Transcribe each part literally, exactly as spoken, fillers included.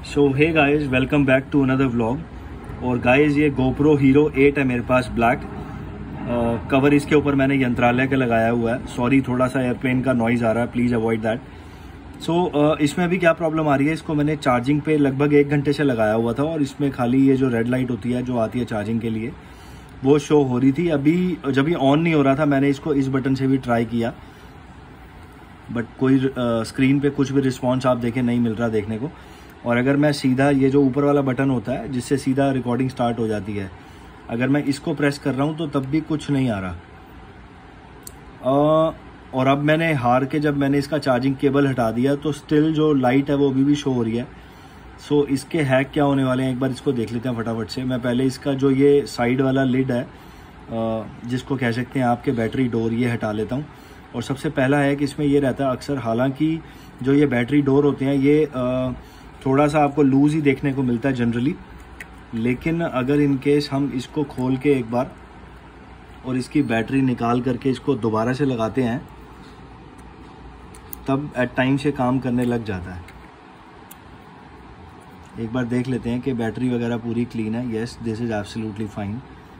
So hey guys, welcome back to another vlog. और guys ये GoPro Hero eight है मेरे पास, ब्लैक कवर इसके ऊपर मैंने यंत्रालय का लगाया हुआ है। सॉरी, थोड़ा सा एयरप्लेन का नॉइज आ रहा है, प्लीज़ अवॉइड दैट। सो इसमें अभी क्या प्रॉब्लम आ रही है, इसको मैंने चार्जिंग पे लगभग एक घंटे से लगाया हुआ था और इसमें खाली ये जो रेड लाइट होती है जो आती है चार्जिंग के लिए वो शो हो रही थी। अभी जब ये ऑन नहीं हो रहा था मैंने इसको इस बटन से भी ट्राई किया, बट कोई स्क्रीन पे कुछ भी रिस्पॉन्स आप देखें नहीं मिल रहा देखने को। और अगर मैं सीधा ये जो ऊपर वाला बटन होता है जिससे सीधा रिकॉर्डिंग स्टार्ट हो जाती है, अगर मैं इसको प्रेस कर रहा हूँ तो तब भी कुछ नहीं आ रहा। आ, और अब मैंने हार के जब मैंने इसका चार्जिंग केबल हटा दिया तो स्टिल जो लाइट है वो अभी भी शो हो रही है। सो so, इसके हैक क्या होने वाले हैं एक बार इसको देख लेते हैं फटाफट से। मैं पहले इसका जो ये साइड वाला लिड है जिसको कह सकते हैं आपके बैटरी डोर, ये हटा लेता हूँ। और सबसे पहला है कि इसमें ये रहता है अक्सर, हालांकि जो ये बैटरी डोर होते हैं ये थोड़ा सा आपको लूज ही देखने को मिलता है जनरली, लेकिन अगर इन केस हम इसको खोल के एक बार और इसकी बैटरी निकाल करके इसको दोबारा से लगाते हैं तब एट टाइम से काम करने लग जाता है। एक बार देख लेते हैं कि बैटरी वगैरह पूरी क्लीन है। Yes, this is absolutely fine.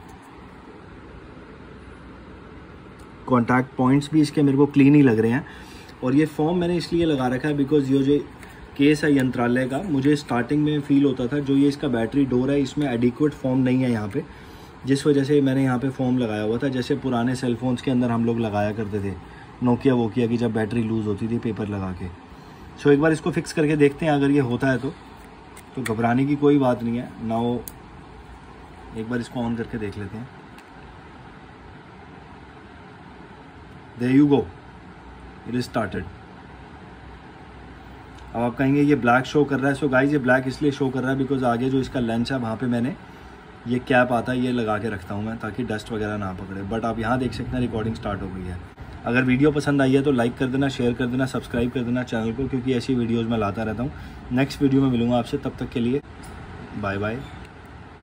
Contact points भी इसके मेरे को क्लीन ही लग रहे हैं। और ये फॉर्म मैंने इसलिए लगा रखा है बिकॉज ये जो केस है यंत्रालय का, मुझे स्टार्टिंग में फील होता था जो ये इसका बैटरी डोर है इसमें एडिक्वेट फॉर्म नहीं है यहाँ पे, जिस वजह से मैंने यहाँ पे फॉर्म लगाया हुआ था जैसे पुराने सेलफोन्स के अंदर हम लोग लगाया करते थे, नोकिया वोकिया की, जब बैटरी लूज़ होती थी पेपर लगा के। सो एक बार इसको फिक्स करके देखते हैं, अगर ये होता है तो तो घबराने की कोई बात नहीं है। नाउ एक बार इसको ऑन करके देख लेते हैं। There you go, it is started. अब आप कहेंगे ये ब्लैक शो कर रहा है। सो गाइस, ये ब्लैक इसलिए शो कर रहा है बिकॉज आगे जो इसका लेंस है वहाँ पे मैंने ये कैप आता है ये लगा के रखता हूँ मैं, ताकि डस्ट वगैरह ना पकड़े। बट आप यहाँ देख सकते हैं रिकॉर्डिंग स्टार्ट हो गई है। अगर वीडियो पसंद आई है तो लाइक कर देना, शेयर कर देना, सब्सक्राइब कर देना चैनल को, क्योंकि ऐसी वीडियोज़ मैं लाता रहता हूँ। नेक्स्ट वीडियो में मिलूंगा आपसे, तब तक के लिए बाय बाय।